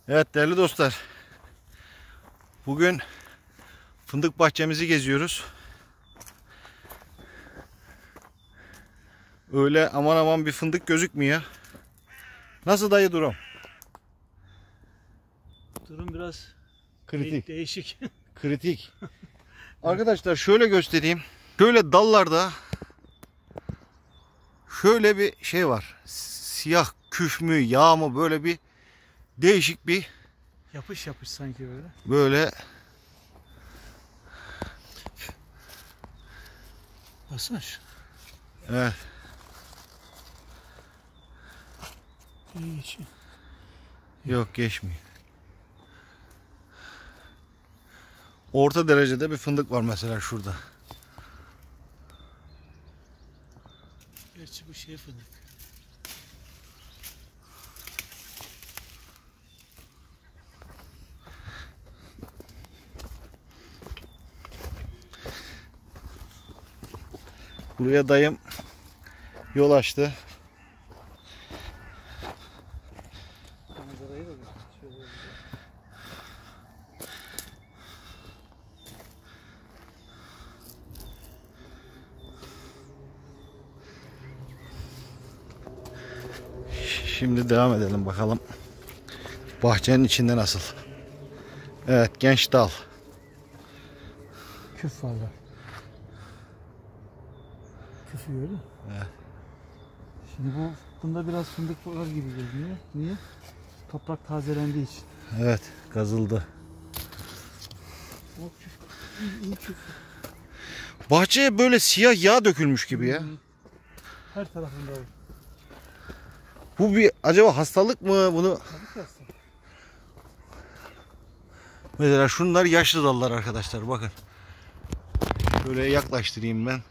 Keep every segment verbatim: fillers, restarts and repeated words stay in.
Evet değerli dostlar. Bugün fındık bahçemizi geziyoruz. Öyle aman aman bir fındık gözükmüyor. Nasıl dayı durum? Durum biraz Kritik. de değişik. Kritik. Arkadaşlar şöyle göstereyim. Şöyle dallarda şöyle bir şey var. Siyah küf mü yağ mı böyle bir değişik bir Yapış yapış sanki böyle. böyle Baksana şu. evet. Hiç. Yok geçmiyor. Orta derecede bir fındık var mesela şurada. Gerçi bu şey fındık. Buraya dayım yol açtı. Manzarayı da şöyle. Şimdi devam edelim bakalım. Bahçenin içinde nasıl? Evet, genç dal. Küf var bak. Küfü öyle. Evet. Şimdi bu bunda biraz fındık var gibi görünüyor. Niye? Toprak tazelendiği için. Evet, kazıldı. O küf. İyi, iyi küf. Bahçeye böyle siyah yağ dökülmüş gibi ya. Her tarafında var. Bu bir acaba hastalık mı bunu? Tabii ki aslında. Mesela şunlar yaşlı dallar arkadaşlar bakın. Böyle yaklaştırayım ben.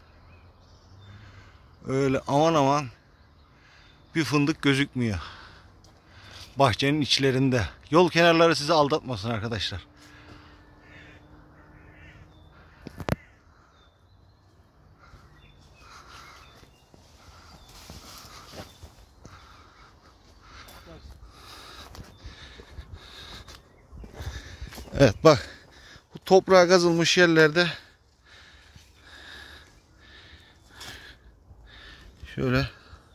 Öyle aman aman bir fındık gözükmüyor. Bahçenin içlerinde. Yol kenarları sizi aldatmasın arkadaşlar. Evet bak. Bu toprağa kazılmış yerlerde şöyle.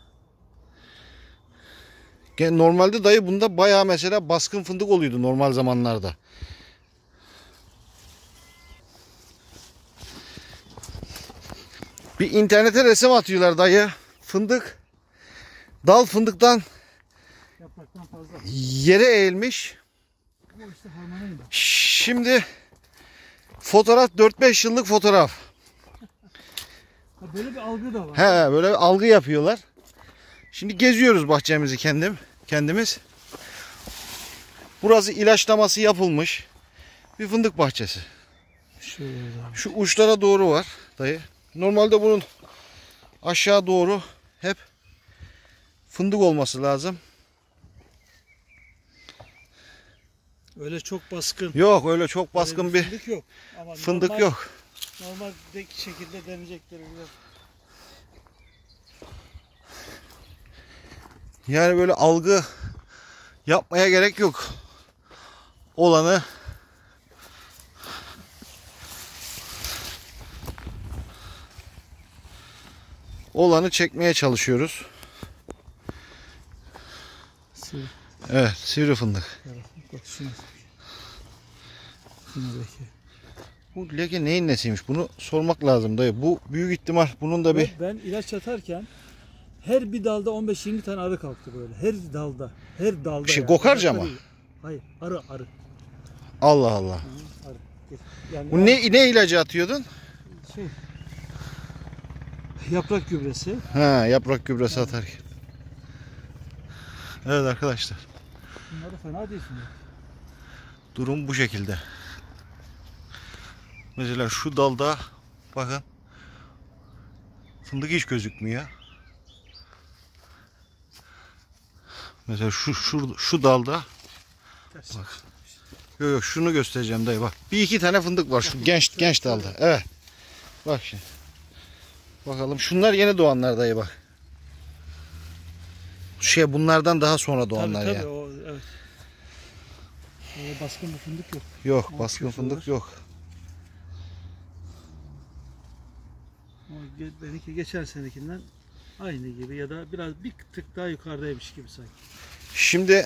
Normalde dayı bunda bayağı mesela baskın fındık oluyordu normal zamanlarda. Bir internete resim atıyorlar dayı. Fındık. Dal fındıktan Yapraktan fazla. yere eğilmiş. Bu işte hormonuyla. Şimdi fotoğraf dört beş yıllık fotoğraf. Böyle bir algı da var. He, böyle bir algı yapıyorlar. Şimdi geziyoruz bahçemizi kendim, kendimiz. Burası ilaçlaması yapılmış bir fındık bahçesi. Şöyle. Şu uçlara doğru var dayı. Normalde bunun aşağı doğru hep fındık olması lazım. Öyle çok baskın. Yok öyle çok baskın Öyle bir fındık yok. Ama fındık normal, yok. Normal şekilde deneyecekleri biraz. Yani böyle algı yapmaya gerek yok. Olanı olanı çekmeye çalışıyoruz. Sivri. Evet, sivri fındık. Bak şuna. Şuna belki. Bu leke neyin nesiymiş? Bunu sormak lazım dayı. Bu büyük ihtimal bunun da bir... Ben ilaç atarken her bir dalda on beş yirmi tane arı kalktı böyle. Her dalda. Her dalda. Bir şey, yani. kokarca mı? Hayır. Arı arı. Allah Allah. Hı, arı. Yani Bu ne, ne ilacı atıyordun? şey, yaprak gübresi. Ha, yaprak gübresi atarken. Evet arkadaşlar. Bunları fena değil şimdi. Durum bu şekilde. Mesela şu dalda bakın fındık hiç gözükmüyor. Mesela şu şu şu dalda bak. Yok yok şunu göstereceğim dayı bak. Bir iki tane fındık var şu genç genç dalda. Evet. Bak şimdi. Bakalım şunlar yeni doğanlar dayı bak. Şey bunlardan daha sonra doğanlar Tabii ya. tabii o, evet. Ee, baskın bir fındık yok. Yok, Ama baskın küfü var. fındık yok. Ama ge- benimki geçen senekinden aynı gibi ya da biraz bir tık daha yukarıdaymış gibi sanki. Şimdi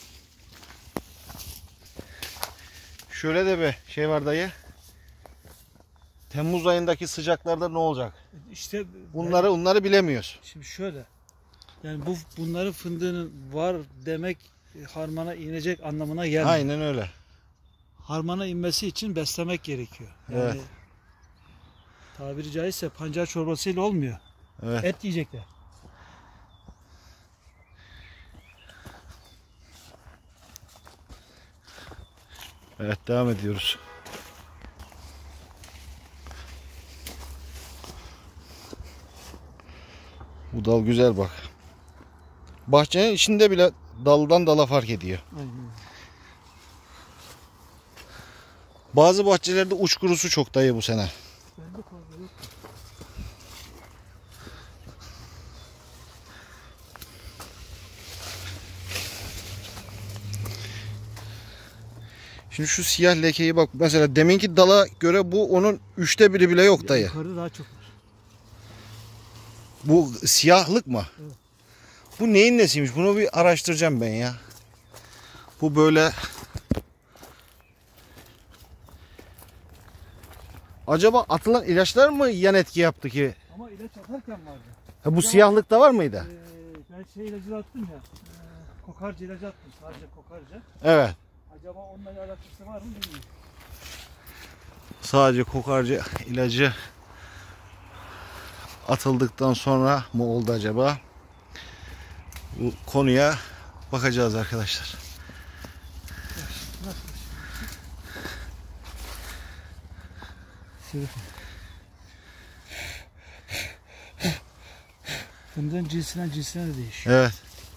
şöyle de bir şey var dayı. Temmuz ayındaki sıcaklarda ne olacak? İşte Bunları bunları bilemiyoruz. şimdi şöyle. Yani bu bunların fındığının var demek e, harmana inecek anlamına gelmiyor. Aynen öyle. Harmana inmesi için beslemek gerekiyor. Yani Evet. tabiri caizse pancar çorbasıyla olmuyor. Evet. Et yiyecekler. Evet, devam ediyoruz. Bu dal güzel bak. Bahçenin içinde bile daldan dala fark ediyor. Aynen. Bazı bahçelerde uç kurusu çok dayı bu sene. Bende fazla yok. Şimdi şu siyah lekeyi bak mesela deminki dala göre bu onun üçte biri bile yok dayı. Yukarıda daha çok var. Bu siyahlık mı? Evet. Bu neyin nesiymiş? Bunu bir araştıracağım ben ya. Bu böyle acaba atılan ilaçlar mı yan etki yaptı ki? Ama ilaç atarken vardı. Ha, bu siyahlıkta var mıydı? Ee, ben şey ilacı attım ya. E, kokarca ilacı attım. Sadece kokarca. Evet. Acaba onunla alakası var mı bilmiyorum. Sadece kokarca ilacı atıldıktan sonra mı oldu acaba? Bu konuya bakacağız arkadaşlar. Şöyle. Fındığın cinsinden cinsine de değişiyor. Evet.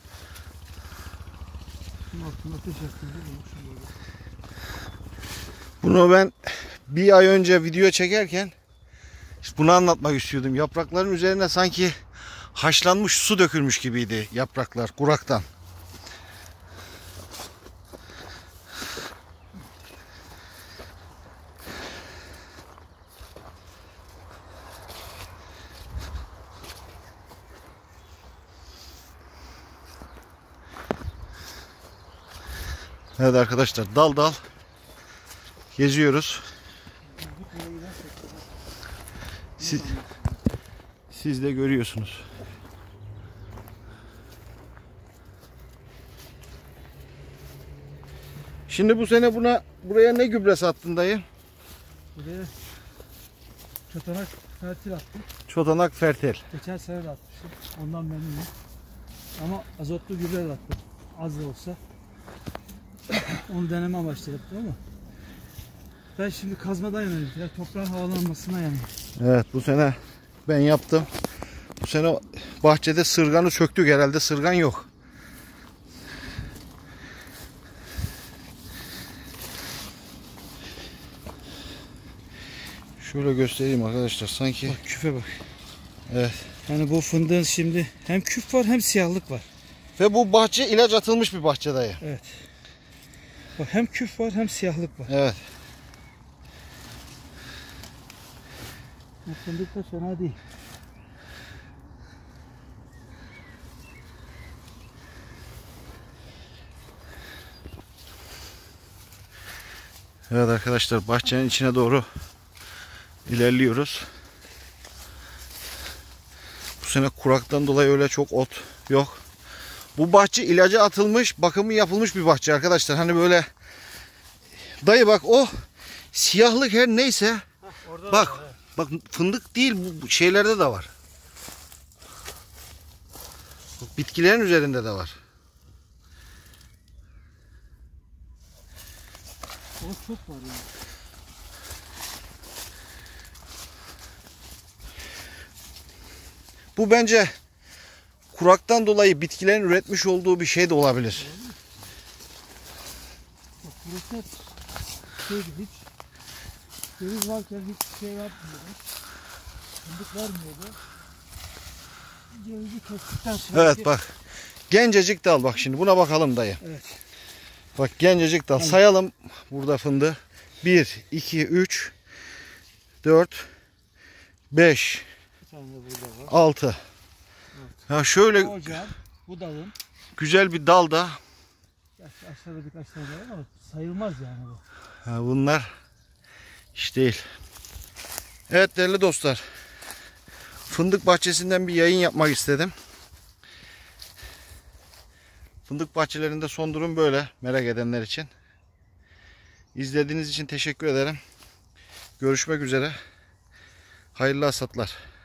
Bunun altında ateş yaktığında böyle. Bunu ben bir ay önce video çekerken işte bunu anlatmak istiyordum. Yaprakların üzerine sanki haşlanmış su dökülmüş gibiydi yapraklar kuraktan. Evet arkadaşlar, dal dal geziyoruz. Siz, siz de görüyorsunuz. Şimdi bu sene buna buraya ne gübresi attın dayı? Buraya çotanak fertil attım. Çotanak fertil. Geçen sene de atmıştım. Ondan memnunum. Ama azotlu gübre de attım. Az da olsa. Onu deneme amaçlı yaptım ama ben şimdi kazmadan yanayım. Ya toprağın havalanmasına yanayım. Evet, bu sene ben yaptım. Bu sene bahçede sırganı söktük, herhalde sırgan yok. Şöyle göstereyim arkadaşlar, sanki. Bak küfe bak. Evet. Yani bu fındığın şimdi hem küf var hem siyahlık var. Ve bu bahçe ilaç atılmış bir bahçe dayı. Evet. Bak hem küf var hem siyahlık var. Evet. Bu fındık da fena değil. Evet arkadaşlar, bahçenin içine doğru ilerliyoruz. Bu sene kuraktan dolayı öyle çok ot yok. Bu bahçe ilacı atılmış, bakımı yapılmış bir bahçe arkadaşlar. Hani böyle dayı bak, o siyahlık her neyse. Heh, orada bak var, evet. bak fındık değil, bu şeylerde de var. Bak, bitkilerin üzerinde de var. O çok var yani. Bu bence kuraktan dolayı bitkilerin üretmiş olduğu bir şey de olabilir. Bak burası hep şeydi, hiç ceviz varken hiç şey yapmıyordu. Fındık vermiyordu. Cevizi kestikten sonra Evet bak. Gencecik dal bak şimdi. Buna bakalım dayı. evet. Bak gencecik dal. Sayalım burada fındığı. bir, iki, üç, dört, beş, Bir tane de burada var. altı. Ya şöyle Bu ocağın, bu dalın. güzel bir dalda. Gerçi aşağıda birkaç tane var ama sayılmaz yani bu. Ha, bunlar iş değil. Evet değerli dostlar. Fındık bahçesinden bir yayın yapmak istedim. Fındık bahçelerinde son durum böyle, merak edenler için. İzlediğiniz için teşekkür ederim. Görüşmek üzere. Hayırlı hasatlar.